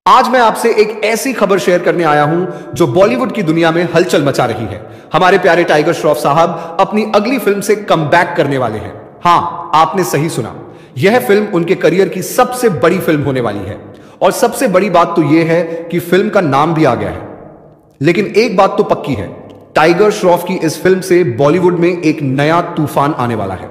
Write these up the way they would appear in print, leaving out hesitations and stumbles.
आज मैं आपसे एक ऐसी खबर शेयर करने आया हूं जो बॉलीवुड की दुनिया में हलचल मचा रही है। हमारे प्यारे टाइगर श्रॉफ साहब अपनी अगली फिल्म से कमबैक करने वाले हैं। हां, आपने सही सुना, यह फिल्म उनके करियर की सबसे बड़ी फिल्म होने वाली है। और सबसे बड़ी बात तो यह है कि फिल्म का नाम भी आ गया है। लेकिन एक बात तो पक्की है, टाइगर श्रॉफ की इस फिल्म से बॉलीवुड में एक नया तूफान आने वाला है।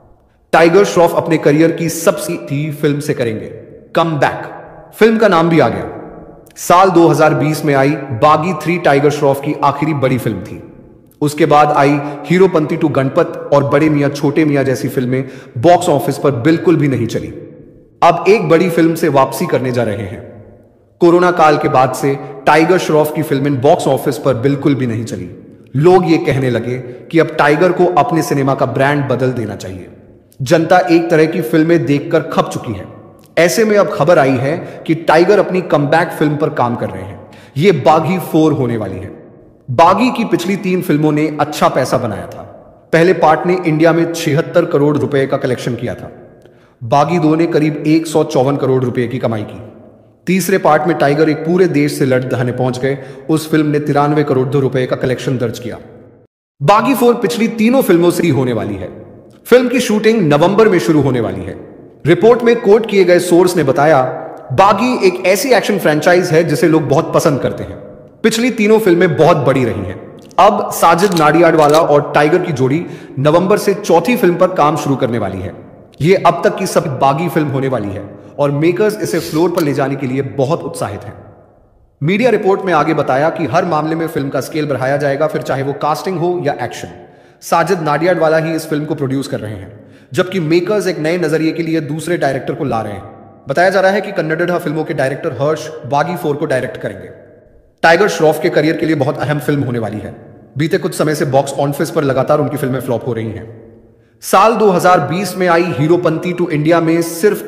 टाइगर श्रॉफ अपने करियर की सबसे बड़ी फिल्म से करेंगे कमबैक। फिल्म का नाम भी आ गया। साल 2020 में आई बागी 3 टाइगर श्रॉफ की आखिरी बड़ी फिल्म थी। उसके बाद आई हीरोपंती 2 गणपत और बड़े मियां छोटे मियां जैसी फिल्में बॉक्स ऑफिस पर बिल्कुल भी नहीं चली। अब एक बड़ी फिल्म से वापसी करने जा रहे हैं। कोरोना काल के बाद से टाइगर श्रॉफ की फिल्में बॉक्स ऑफिस पर बिल्कुल भी नहीं चली। लोग ये कहने लगे कि अब टाइगर को अपने सिनेमा का ब्रांड बदल देना चाहिए। जनता एक तरह की फिल्में देखकर खप चुकी है। ऐसे में अब खबर आई है कि टाइगर अपनी कमबैक फिल्म पर काम कर रहे हैं। यह बागी 4 होने वाली है। बागी की पिछली 3 फिल्मों ने अच्छा पैसा बनाया था। पहले पार्ट ने इंडिया में 76 करोड़ रुपए का कलेक्शन किया था। बागी 2 ने करीब 154 करोड़ रुपए की कमाई की। तीसरे पार्ट में टाइगर एक पूरे देश से लड़ने पहुंच गए। उस फिल्म ने 93 करोड़ रुपए का कलेक्शन दर्ज किया। बागी 4 पिछली तीनों फिल्मों से ही होने वाली है। फिल्म की शूटिंग नवंबर में शुरू होने वाली है। रिपोर्ट में कोट किए गए सोर्स ने बताया, बागी एक ऐसी एक्शन फ्रेंचाइज है जिसे लोग बहुत पसंद करते हैं। पिछली तीनों फिल्में बहुत बड़ी रही हैं। अब साजिद नाडियाडवाला और टाइगर की जोड़ी नवंबर से चौथी फिल्म पर काम शुरू करने वाली है। यह अब तक की सब बागी फिल्म होने वाली है और मेकर्स इसे फ्लोर पर ले जाने के लिए बहुत उत्साहित हैं। मीडिया रिपोर्ट में आगे बताया कि हर मामले में फिल्म का स्केल बढ़ाया जाएगा, फिर चाहे वो कास्टिंग हो या एक्शन। साजिद नाडियाडवाला ही इस फिल्म को प्रोड्यूस कर रहे हैं, जबकि मेकर्स एक नए नजरिए के लिए दूसरे डायरेक्टर को ला रहे हैं। बताया जा रहा है कि कन्नड़ फिल्मों के डायरेक्टर हर्ष बागी 4 को डायरेक्ट करेंगे। टाइगर श्रॉफ के करियर के लिए बहुत अहम फिल्म होने वाली है। बीते कुछ समय से बॉक्स ऑफिस पर लगातार उनकी फिल्में फ्लॉप हो रही हैं। साल 2020 में आई हीरोपंती 2 इंडिया में सिर्फ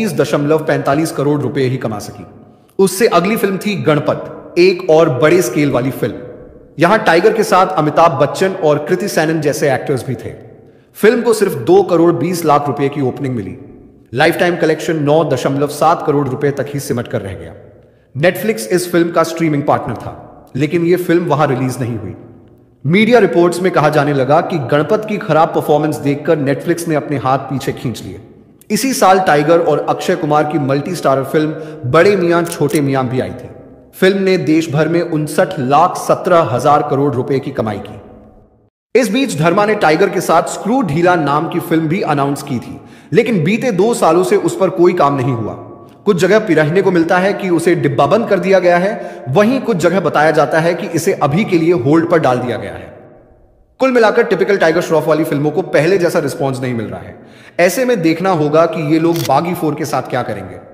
24.45 करोड़ रुपए ही कमा सकी। उससे अगली फिल्म थी गणपत, एक और बड़े स्केल वाली फिल्म। यहां टाइगर के साथ अमिताभ बच्चन और कृति सैनन जैसे एक्टर्स भी थे। फिल्म को सिर्फ 2 करोड़ 20 लाख रुपए की ओपनिंग मिली। लाइफ टाइम कलेक्शन 9.7 करोड़ रुपए तक ही सिमट कर रह गया। नेटफ्लिक्स इस फिल्म का स्ट्रीमिंग पार्टनर था, लेकिन यह फिल्म वहां रिलीज नहीं हुई। मीडिया रिपोर्ट्स में कहा जाने लगा कि गणपत की खराब परफॉर्मेंस देखकर नेटफ्लिक्स ने अपने हाथ पीछे खींच लिए। इसी साल टाइगर और अक्षय कुमार की मल्टी स्टारर फिल्म बड़े मियां छोटे मियां भी आई थी। फिल्म ने देश भर में 59,17,000 करोड़ रुपए की कमाई की। इस बीच धर्मा ने टाइगर के साथ स्क्रू ढीला नाम की फिल्म भी अनाउंस की थी, लेकिन बीते 2 सालों से उस पर कोई काम नहीं हुआ। कुछ जगह पिरहने को मिलता है कि उसे डिब्बाबंद कर दिया गया है, वहीं कुछ जगह बताया जाता है कि इसे अभी के लिए होल्ड पर डाल दिया गया है। कुल मिलाकर टिपिकल टाइगर श्रॉफ वाली फिल्मों को पहले जैसा रिस्पॉन्स नहीं मिल रहा है। ऐसे में देखना होगा कि ये लोग बागी 4 के साथ क्या करेंगे।